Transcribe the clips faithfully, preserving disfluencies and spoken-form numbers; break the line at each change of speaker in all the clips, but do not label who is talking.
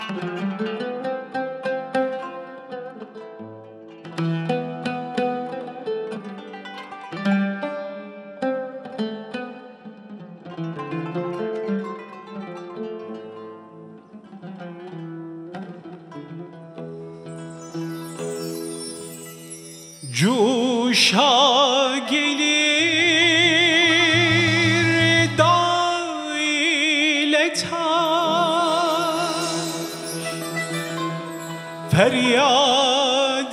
Cuşa gelir dağ ile taş, feryat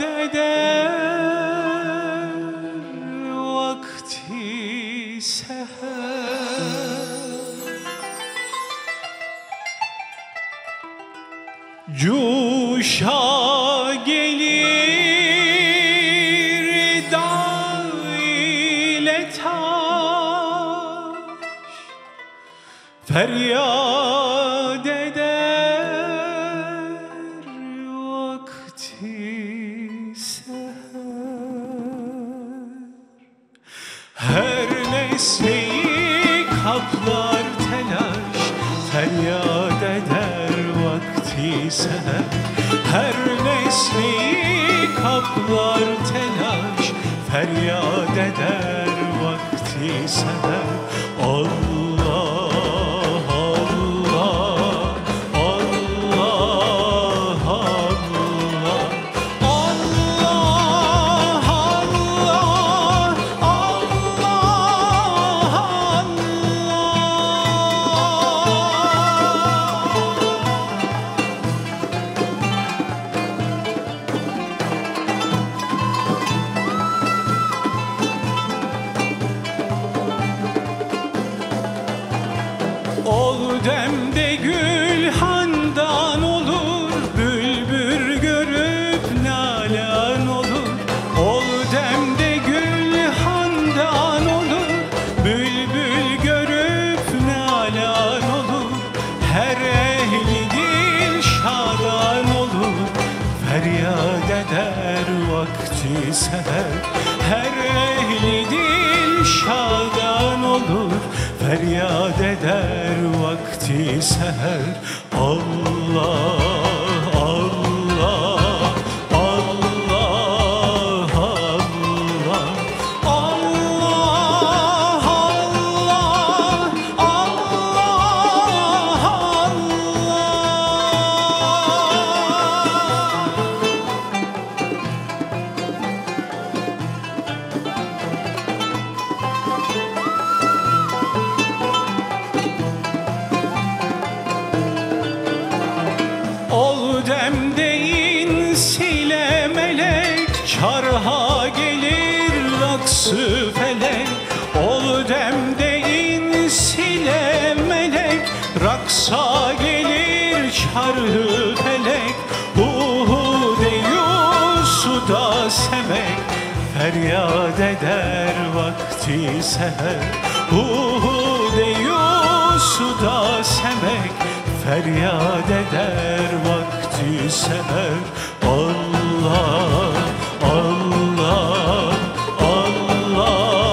eder vakti seher. Cuşa gelir feryat eder vakti seher. Her nesneyi kaplar telaş, feryat eder vakti seher. Her nesneyi kaplar telaş, feryat eder vakti seher. Allah ol demde gül handan olur, bülbül görüp nalan olur. Ol demde gül handan olur, bülbül görüp nalan olur. Her ehli dil şadan olur, feryat eder vakti seher. Her ehli dil şadan olur, feryat eder vakti seher. Allah Allah Allah Allah Allah Allah Allah. Ol demde insiyle melek, çarha gelir raksı felek. Ol demde insiyle melek, raksa gelir çarhı felek. Uhu deyu suda semek, feryat eder vakti seher. Uhu deyu suda semek, feryat eder vakti seher. Allah Allah Allah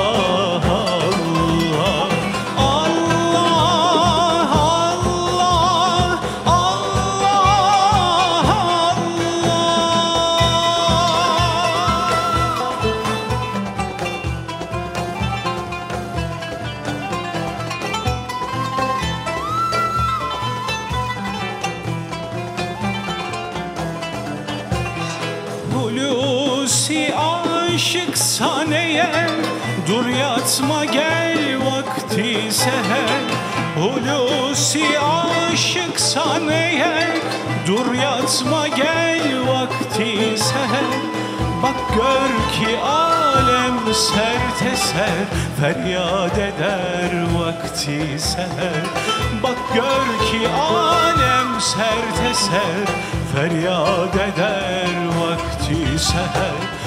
Allah Allah Allah Hulusi aşık saneye, dur yatma gel vakti seher. Hulusi aşık saneye, dur yatma gel vakti seher. Bak gör ki alem sert eser, feryat eder vakti seher. Bak gör ki alem sert eser, feryat eder vakti seher.